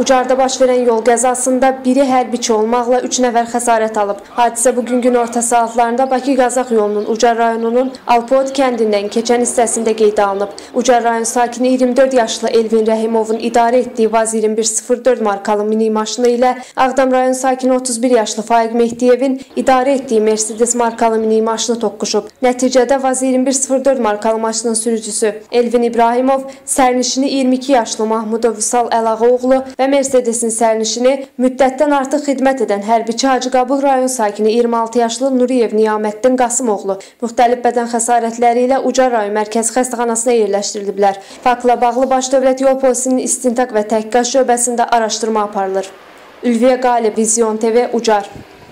Ucarda baş verən yol qəzasında biri hərbiçi olmaqla 3 nəfər xəsarət alıb. Hadisə bugün gün orta saatlarında Bakı-Qazax yolunun Ucar rayonunun Alpod kəndindən keçən hissəsində qeydə alınıb. Ucar rayon sakini 24 yaşlı Elvin Rəhimovun idarə etdiyi Vaz 2104 markalı mini maşını ilə Ağdam rayon sakini 31 yaşlı Faiq Mehdiyevin idarə etdiyi Mercedes markalı mini maşını toqquşub. Nəticədə Vaz 2104 markalı maşının sürücüsü Elvin İbrahimov, sərnişini 22 yaşlı Mahmudov Vüsal Əlağoğlu və Mercedesin sərnişini müddətdən artıq xidmət edən hərbiçi Hacıqabul rayon sakini 26 yaşlı Nuriyev Niyaməddin Qasımoğlu müxtəlif bədən xəsarətləri ilə Ucar rayon mərkəzi xəstəxanasına yerləşdiriliblər. Faktla bağlı Baş Dövlət Yol Polisinin İstintaq və Təhqiqat şöbəsində araşdırma aparılır. Ülviyə Qalib, Vizyon TV, Ucar.